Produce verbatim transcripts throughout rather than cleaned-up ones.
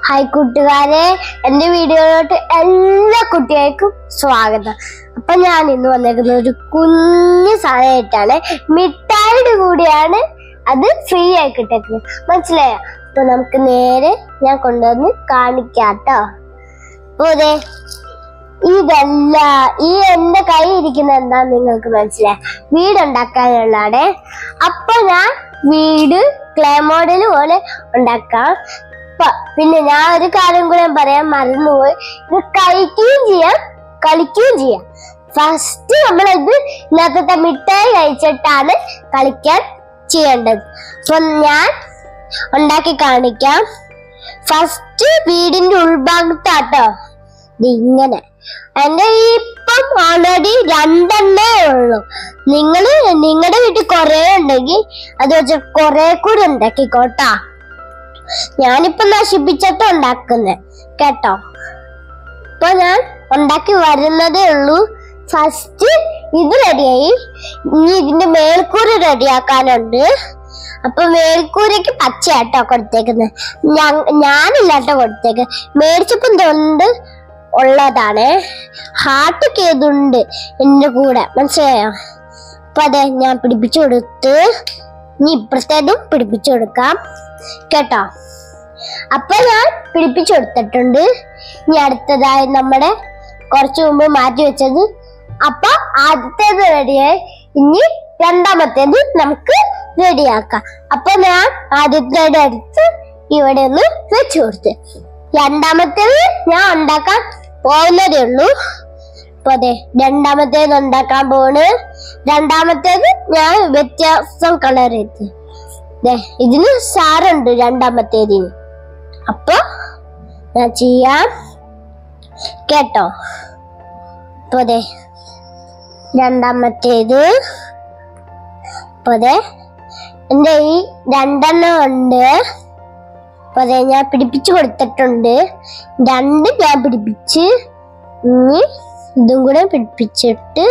Hi കൂട്ടുകാരെ, എൻ്റെ വീഡിയോയിലോട്ട് എല്ലാ കുട്ടികൾക്കും സ്വാഗതം. അപ്പൊ ഞാൻ ഇന്ന് വന്നേക്കുന്ന ഒരു കുഞ്ഞു സാധനമായിട്ടാണ്. മിഠായിയുടെ കൂടിയാണ് അത് ഫ്രീ ആയി കിട്ടുന്നത്, മനസ്സിലായോ? അപ്പൊ നമുക്ക് നേരെ ഞാൻ കൊണ്ടുവന്ന് കാണിക്കാട്ടോ. അപ്പൊ അതെ, ഇതല്ല ഈ എന്റെ കൈ ഇരിക്കുന്ന എന്താന്ന് നിങ്ങൾക്ക് മനസ്സിലായി, വീടുണ്ടാക്കാനുള്ളതാണ്. അപ്പൊ ഞാൻ വീട് ക്ലേ മോഡൽ പോലെ ഉണ്ടാക്കാം. പിന്നെ ഞാൻ ഒരു കാര്യം കൂടെ പറയാൻ മറന്നുപോയി, ഇത് കഴിക്കുകയും ചെയ്യാം കളിക്കുകയും ചെയ്യാം. ഫസ്റ്റ് നമ്മൾ ഇത് ഇന്നത്തെ മിഠായി കഴിച്ചിട്ടാണ് കളിക്കാൻ ചെയ്യേണ്ടത്. അപ്പൊ ഞാൻ ഉണ്ടാക്കി കാണിക്കാം. ഫസ്റ്റ് വീടിന്റെ ഉൾഭാഗത്താട്ടോ, ഇത് ഇങ്ങനെ. എന്റെ ഇപ്പം ഓൾറെഡി രണ്ടെണ്ണേ ഉള്ളൂ. നിങ്ങള് നിങ്ങളുടെ വീട്ടിൽ കുറെ ഉണ്ടെങ്കിൽ അത് വെച്ച് കുറെ കൂടി ഉണ്ടാക്കിക്കോട്ടാ. ഞാനിപ്പൊ നശിപ്പിച്ചിട്ട് ഉണ്ടാക്കുന്നത് കേട്ടോ. ഇപ്പൊ ഞാൻ ഉണ്ടാക്കി വരുന്നതേ ഉള്ളൂ. ഫസ്റ്റ് ഇത് റെഡിയായി, ഇനി ഇതിന്റെ മേൽക്കൂര റെഡിയാക്കാനുണ്ട്. അപ്പൊ മേൽക്കൂരക്ക് പച്ചയാട്ടോ കൊടുത്തേക്കുന്നത്, ഞാനില്ലാട്ടോ കൊടുത്തേക്ക്. മേടിച്ചപ്പം തൊണ്ട് ഉള്ളതാണ്, ഹാർട്ട് കേതുണ്ട് എന്റെ കൂടെ, മനസ്സിലായോ? അപ്പൊ അതെ, ഞാൻ പിടിപ്പിച്ചു കൊടുത്ത് ഇനി ഇപ്പുറത്തേതും പിടിപ്പിച്ചു കൊടുക്കാം കേട്ടോ. അപ്പൊ ഞാൻ പിടിപ്പിച്ചു കൊടുത്തിട്ടുണ്ട്. ഇനി അടുത്തതായി നമ്മുടെ കുറച്ചു മുമ്പ് മാറ്റി വെച്ചത്. അപ്പൊ ആദ്യത്തേത് റെഡിയായി, ഇനി രണ്ടാമത്തേത് നമുക്ക് റെഡിയാക്കാം. അപ്പൊ ഞാൻ ആദ്യത്തേത് എടുത്ത് ഇവിടെ ഒന്ന് വെച്ചു കൊടുത്ത്, രണ്ടാമത്തേത് ഞാൻ ഉണ്ടാക്കാൻ പോകുന്നതേ ഉള്ളൂ. അപ്പൊ അതെ, രണ്ടാമത്തേത് ഉണ്ടാക്കാൻ പോണ്. രണ്ടാമത്തേത് ഞാൻ വ്യത്യാസം കളർ ചെയ്ത്, ഇതിന് സാറുണ്ട് രണ്ടാമത്തേതിന്. അപ്പൊ ഞാൻ ചെയ്യാം കേട്ടോ. അപ്പൊ അതെ, രണ്ടാമത്തേത് അപ്പൊ അതെ എന്റെ ഈ രണ്ടെണ്ണം ഉണ്ട്. അപ്പൊ അതെ, ഞാൻ പിടിപ്പിച്ചു കൊടുത്തിട്ടുണ്ട്. രണ്ട് ഞാൻ പിടിപ്പിച്ച് ഇനി ഇതും കൂടെ പിടിപ്പിച്ചിട്ട്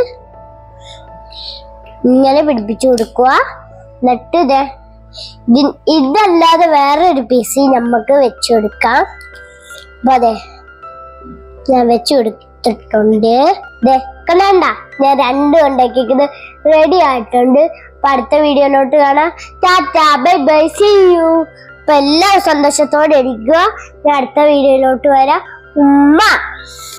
ഇങ്ങനെ പിടിപ്പിച്ചു കൊടുക്കുക. എന്നിട്ട് ഇതേ ഇതല്ലാതെ വേറെ ഒരു പീസ് നമുക്ക് വെച്ചു കൊടുക്കാം. അപ്പൊ അതെ, ഞാൻ വെച്ചു കൊടുത്തിട്ടുണ്ട്. കണ്ട, ഞാൻ രണ്ടും ഉണ്ടാക്കിയത് റെഡി ആയിട്ടുണ്ട്. അപ്പൊ അടുത്ത വീഡിയോയിലോട്ട് കാണാം. Tata, bye bye, see you. അപ്പൊ എല്ലാവരും സന്തോഷത്തോടെ ഇരിക്കുക. ഞാൻ അടുത്ത വീഡിയോയിലോട്ട് വരാം. ഉമ്മ.